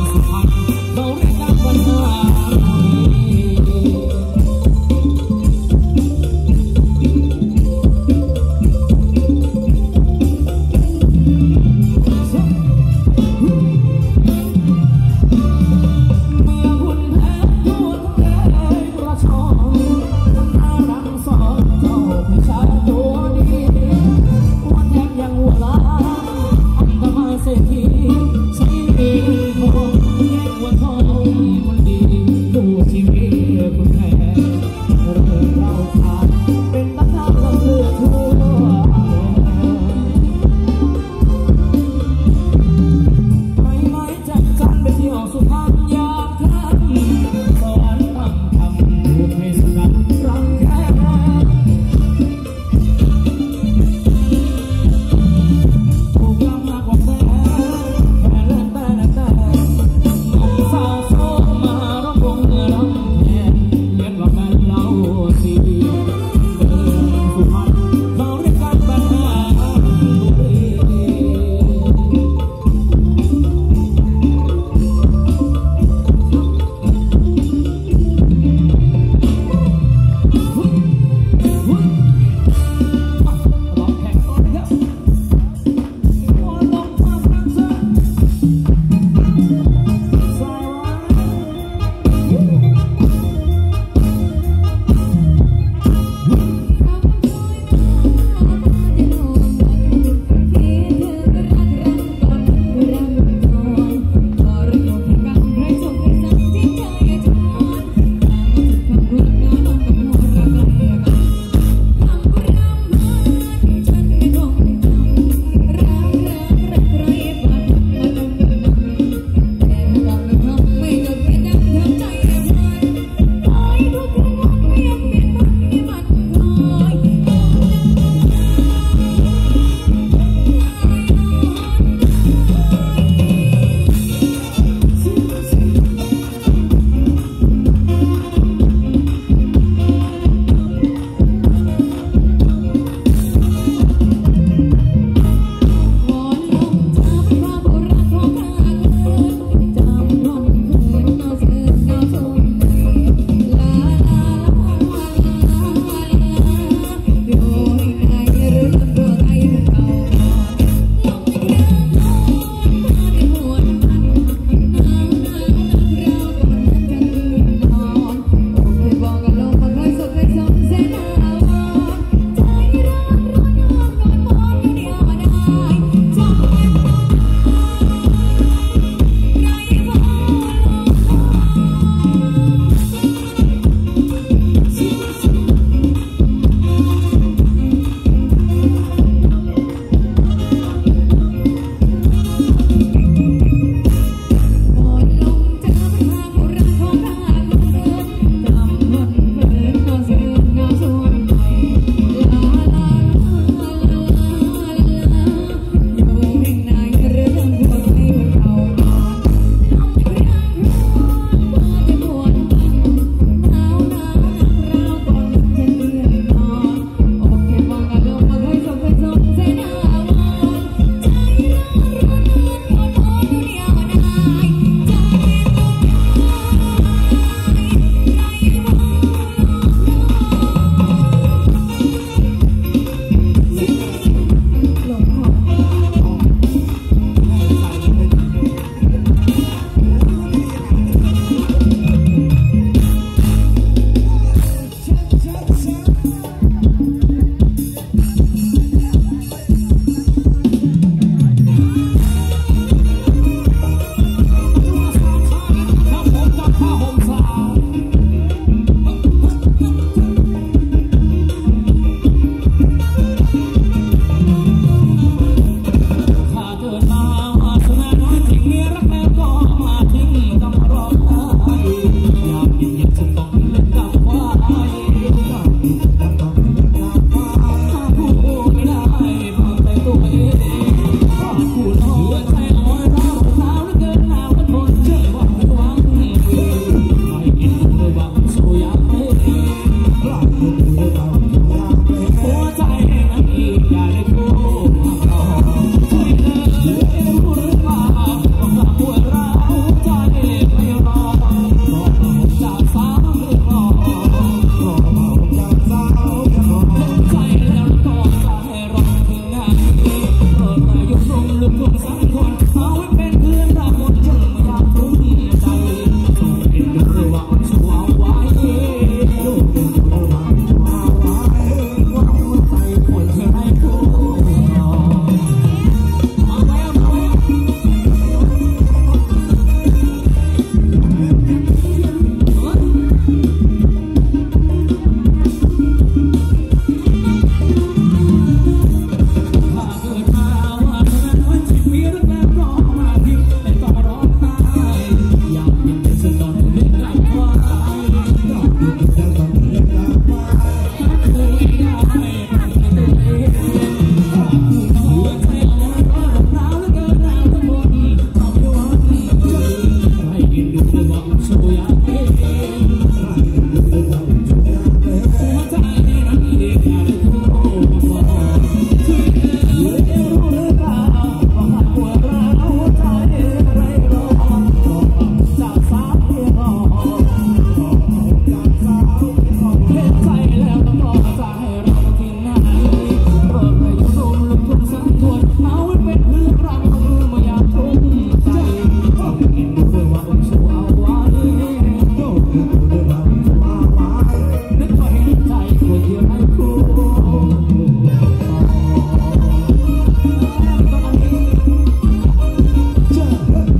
สุพรรณเขาเรียกกันวันนาเศรษฐีใช้เงินทองแย่งวันทองคนดี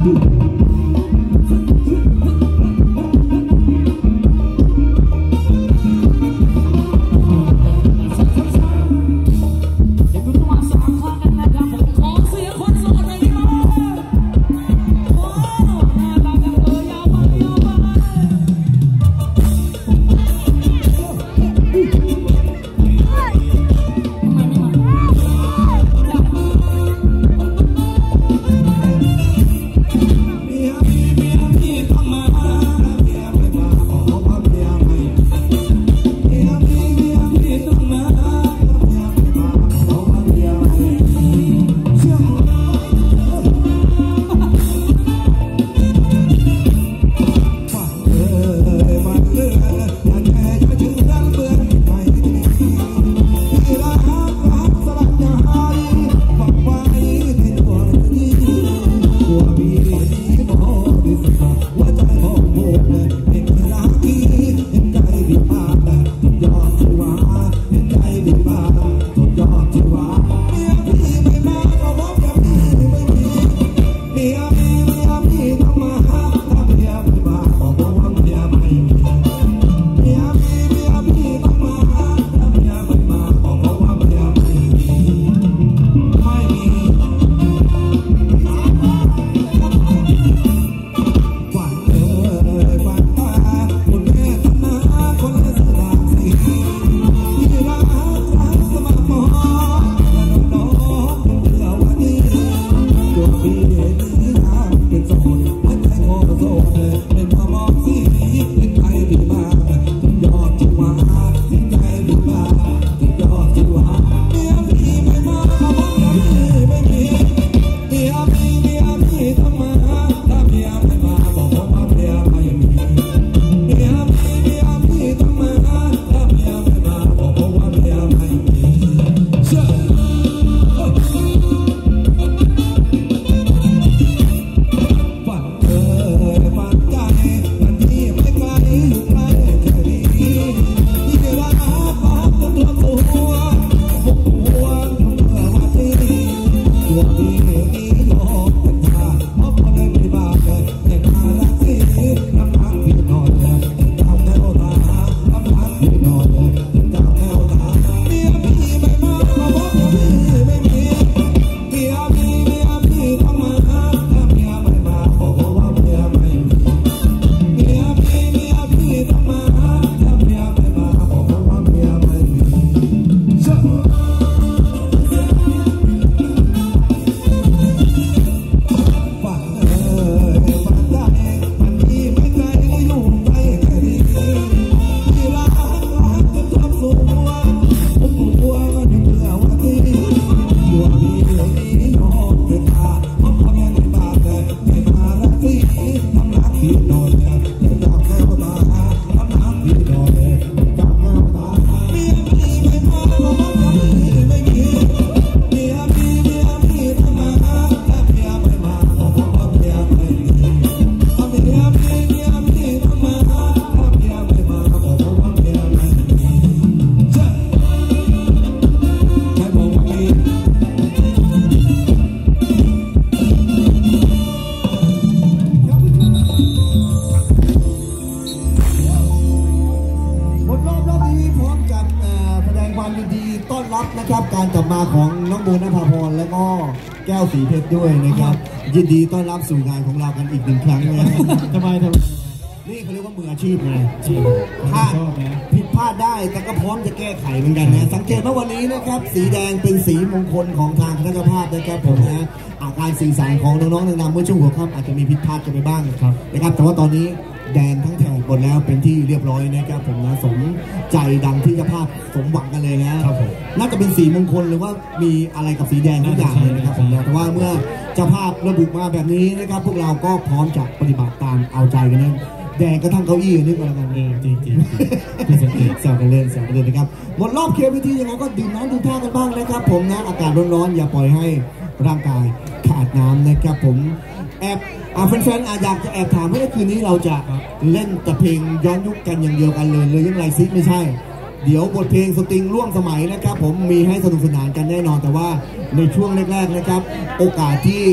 นะครับการกลับมาของน้องโบนภาพรและก็แก้วสีเพชรด้วยนะครับยินดีต้อนรับสู่งานของเรากันอีกหนึ่งครั้งนะทำไมนี่เขาเรียกว่ามืออาชีพไงพลาดผิดพลาดได้แต่ก็พร้อมจะแก้ไขเหมือนกันนะสังเกตว่าวันนี้นะครับสีแดงเป็นสีมงคลของทางคณะกรรมการนะครับผมนะอาการสื่อสารของน้องๆนำเมื่อช่วงหัวค่ำอาจจะมีผิดพลาดกันไปบ้างนะครับแต่ว่าตอนนี้แดนทั้งแถบหมดแล้วเป็นที่เรียบร้อยนะครับผมนะสมใจดังที่เจ้าภาพสมหวังกันเลยนะน่าจะเป็นสีมงคลหรือว่ามีอะไรกับสีแดงทุกอย่างเลยนะครับผมนะแต่ว่าเมื่อเจ้าภาพระบุมาแบบนี้นะครับพวกเราก็พร้อมจะปฏิบัติตามเอาใจกันนั้นแดงก็ทั้งเก้าอี้นึกว่ากันจริงแซวกันเล่นนะครับหมดรอบเคลียร์วิธียังไงก็ดื่มน้ำดื่มท่ากันบ้างนะครับผมนะอากาศร้อนๆอย่าปล่อยให้ร่างกายขาดน้ำนะครับผมแอบแฟนๆอยากจะแอบถามว่าคืนนี้เราจะเล่นแต่เพลงย้อนยุคกันอย่างเดียวกันเลยยังไงซิไม่ใช่เดี๋ยวบทเพลงสตริงร่วมสมัยนะครับผมมีให้สนุกสนานกันแน่นอนแต่ว่าในช่วงแรกๆนะครับโอกาสที่แ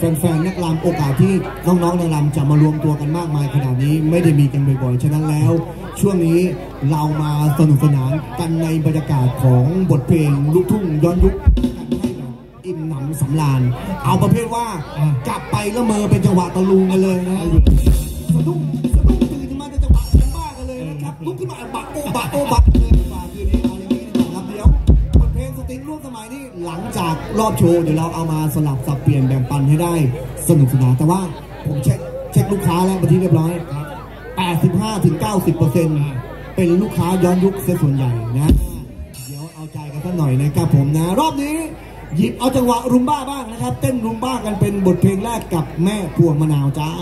แฟนๆนักรำโอกาสที่น้องๆนางรำจะมารวมตัวกันมากมายขนาดนี้ไม่ได้มีกันบ่อยๆฉะนั้นแล้วช่วงนี้เรามาสนุกสนานกันในบรรยากาศของบทเพลงลูกทุ่งย้อนยุคกันให้แบบอิ่มหนำสำราญเอาประเภทว่ากลับไปแล้วเมอเป็นจังหวะตะลุงกันเลยนะสะดุ้งตื่นมาในจังหวะเสียงบ้ากันเลยนะครับลุกขึ้นมาบักโอบะเลยฝากคืนนี้เอาอย่างนี้ดีกว่าครับเดี๋ยวบทเพลงสตริงร่วมสมัยนี้หลังจากรอบโชว์เดี๋ยวเราเอามาสลับสับเปลี่ยนแบ่งปันให้ได้สนุกสนานแต่ว่าผมเช็คลูกค้าแล้วเป็นที่เรียบร้อย 85-90% เป็นลูกค้าย้อนยุคเสียส่วนใหญ่นะเดี๋ยวเอาใจกันสักหน่อยนะครับผมนะรอบนี้หยิบเอาจังหวะรุมบ้าบ้างนะครับเต้นรุมบ้ากันเป็นบทเพลงแรกกับแม่พวงมะนาวจ้า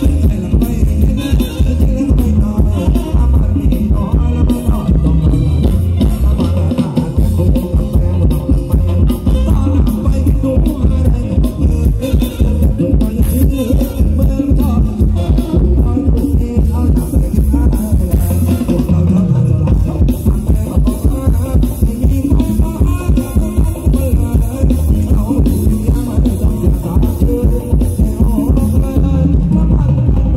Thank you.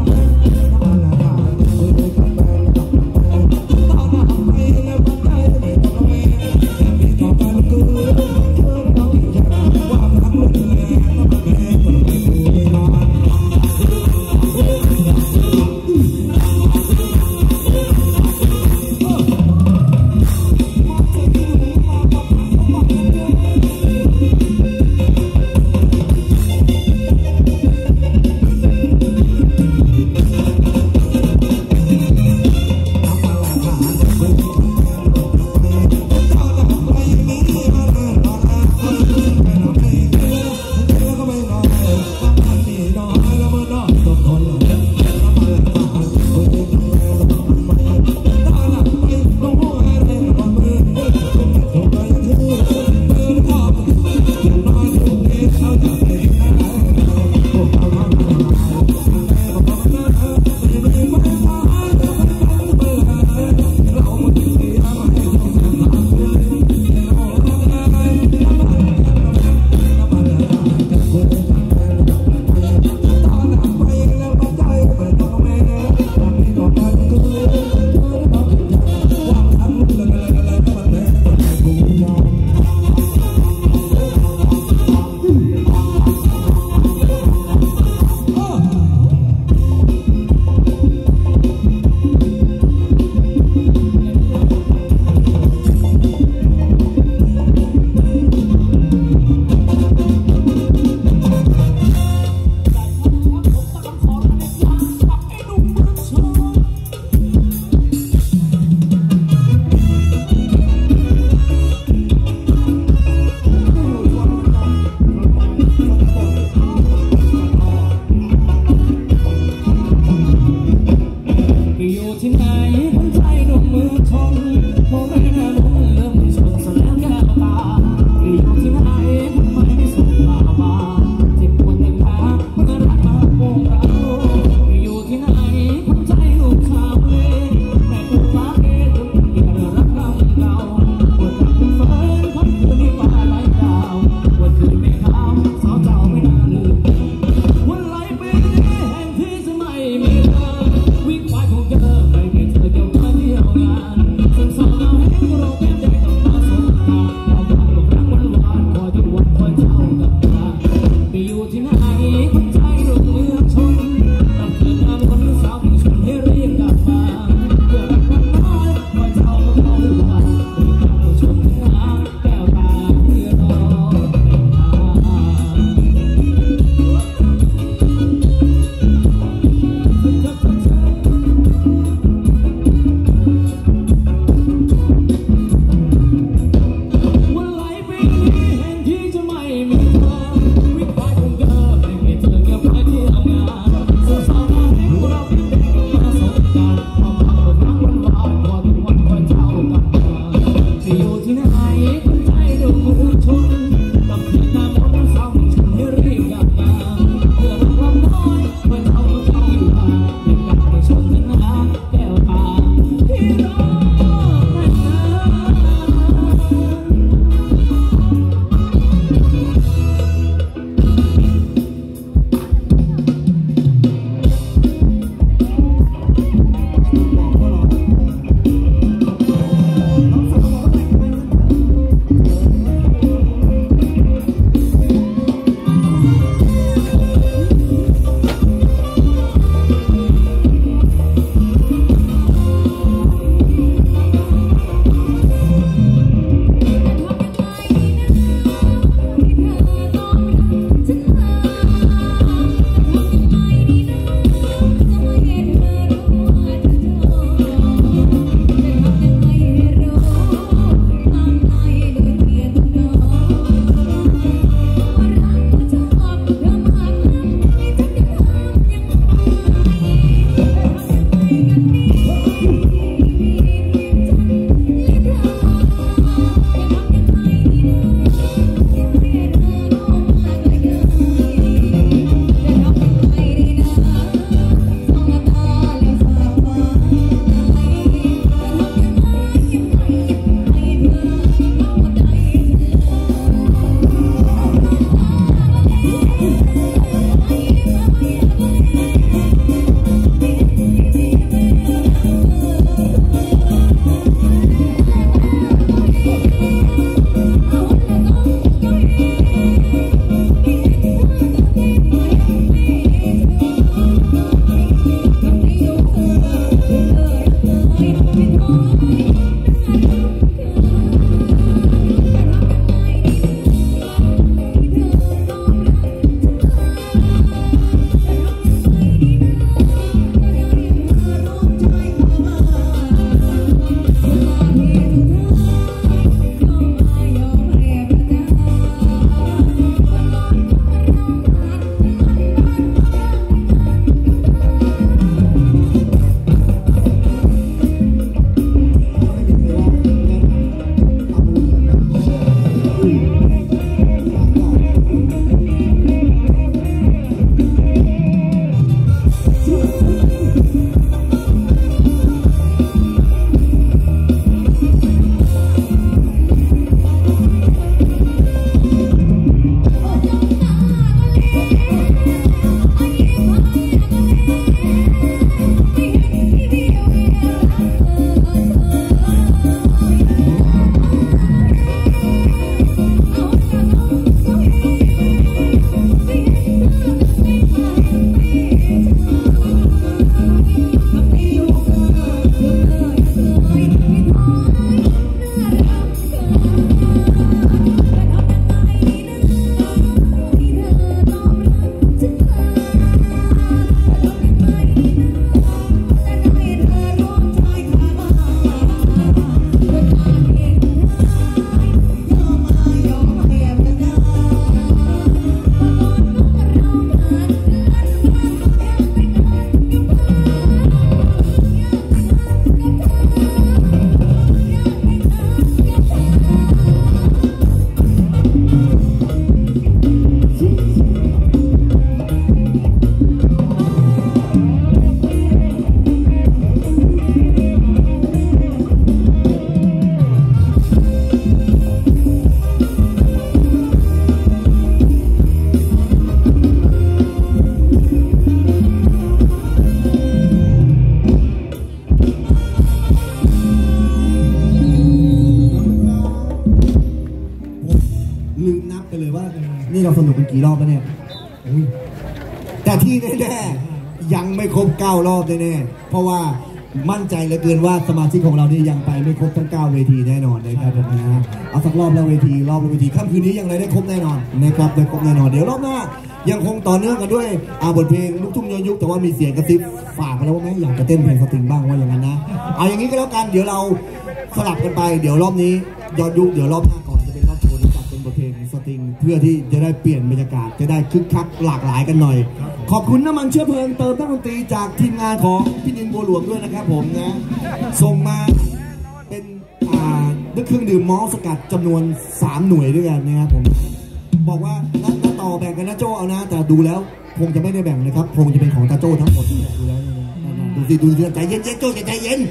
สนุกกันกี่รอบแล้วเนี่ยแต่ที่แน่ๆยังไม่ครบ9 รอบแน่ๆเพราะว่ามั่นใจเหลือเกินว่าสมาชิกของเรานี่ยังไปไม่ครบทั้ง9 เวทีแน่นอนนะครับผมนะเอาสักรอบละเวทีค่ำคืนนี้ยังไรได้ครบแน่นอนนะครับได้ครบแน่นอนเดี๋ยวรอบหน้ายังคงต่อเนื่องกันด้วยบทเพลงลูกทุ่งย้อนยุคแต่ว่ามีเสียงกระซิบฝากมาแล้วว่าแม่อยากจะเต้นเพลงสตริงบ้างว่าอย่างนั้นนะเอาอย่างนี้ก็แล้วกันเดี๋ยวเราสลับกันไปเดี๋ยวรอบนี้ย้อนยุคเดี๋ยวรอบหน้าก่อนจะเป็นรอบโชว์จัดเป็นบทเพลงสตริงเพื่อที่จะได้เปลี่ยนบรรยากาศจะได้คึกคักหลากหลายกันหน่อยขอบคุณน้ำมันเชื้อเพลิงเติมนักดนตรีจากทีมงานของพี่นินบัวหลวงด้วยนะครับผมนะส่งมาเป็นเครื่องดื่มมอลต์สกัดจำนวน3 หน่วยด้วยกันนะครับผมบอกว่าน้าต่อแบ่งกันนะโจเอานะแต่ดูแล้วคงจะไม่ได้แบ่งนะครับคงจะเป็นของตาโจทั้งหมดดูแล้วดูสิใจเย็นโจใจเย็น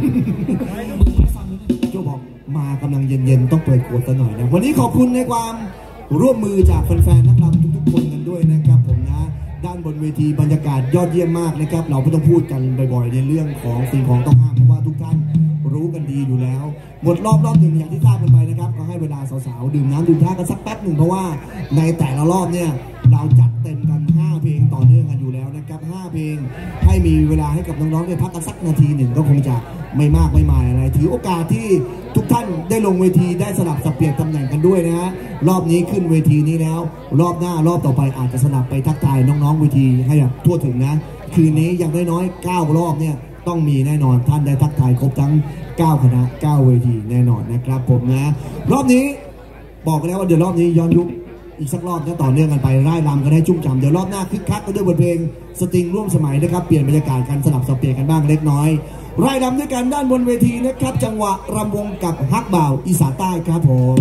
โจบอกมากำลังเย็นต้องเปิดขวดซะหน่อยนะวันนี้ขอบคุณในความร่วมมือจากแฟนๆนักรำทุกๆคนกันด้วยนะครับผมนะด้านบนเวทีบรรยากาศยอดเยี่ยมมากนะครับเราไม่ต้องพูดกันบ่อยๆในเรื่องของสิ่งของต้องห้ามเพราะว่าทุกท่านรู้กันดีอยู่แล้วหมดรอบหนึ่งอย่างที่ทราบกันไปนะครับก็ให้เวลาสาวๆดื่มน้ำดื่มท่ากันสักแป๊บหนึ่งเพราะว่าในแต่ละรอบเนี่ยเราจัดเต็มกัน5 เพลงต่อเนื่องกันอยู่แล้วนะครับ5 เพลงให้มีเวลาให้กับน้องๆได้พักกันสักนาทีหนึ่งก็คงจะไม่มากไม่มายอะไรถือโอกาสที่ทุกท่านได้ลงเวทีได้สลับสับเปลี่ยนตำแหน่งกันด้วยนะฮะรอบนี้ขึ้นเวทีนี้แล้วรอบหน้ารอบต่อไปอาจจะสลับไปทักทายน้องๆเวทีให้แบบทั่วถึงนะคืนนี้อย่างน้อยๆ9 รอบเนี่ยต้องมีแน่นอนท่านได้ทักทายครบทั้ง9 คณะ9 เวทีแน่นอนนะครับผมนะรอบนี้บอกแล้วว่าเดี๋ยวรอบนี้ย้อนยุคอีกสักรอบจะต่อเนื่องกันไปไล่รำกันให้ชุ่มฉ่ำเดี๋ยวรอบหน้าคึกคักกันด้วยบทเพลงสตริงร่วมสมัยนะครับเปลี่ยนบรรยากาศกันสลับสับเปลี่ยนกันบ้างเล็กน้อยไล่รำด้วยกันด้านบนเวทีนะครับจังหวะรำวงกับฮักบ่าวอีสานใต้ครับผม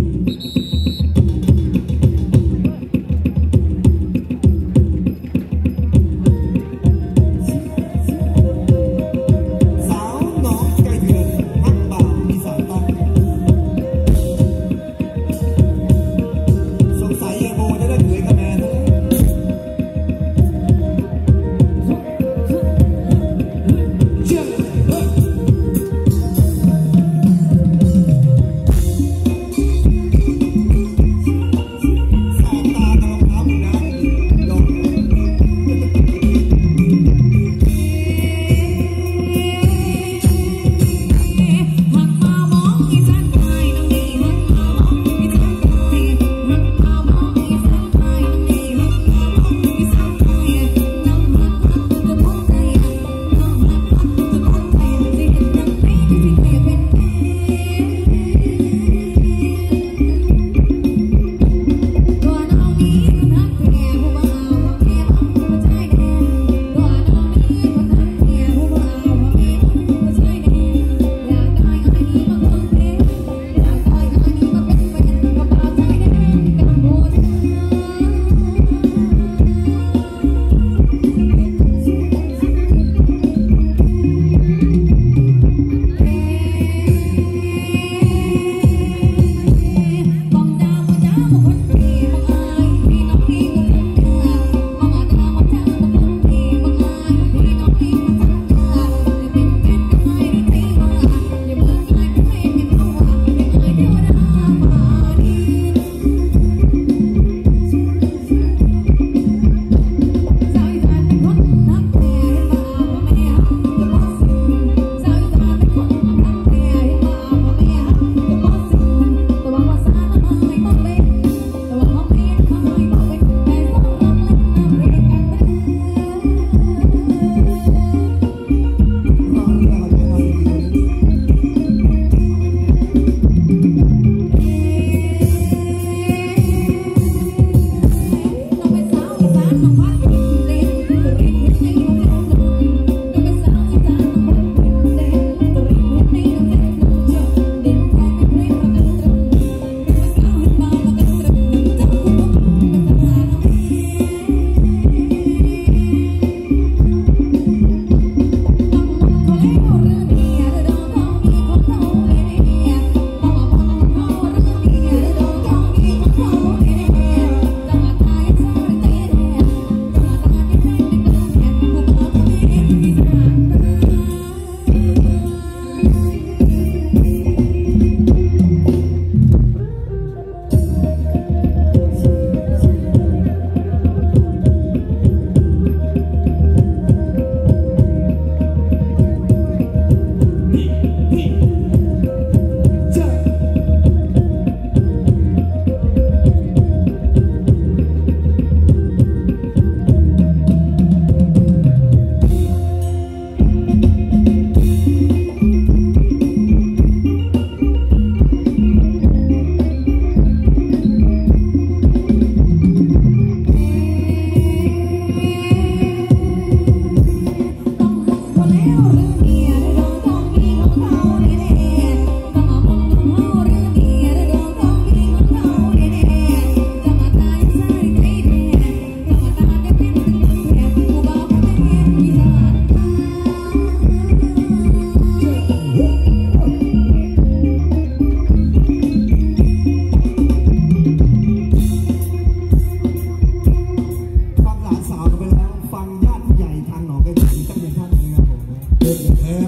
แพ้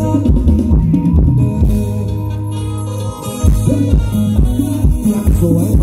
สวย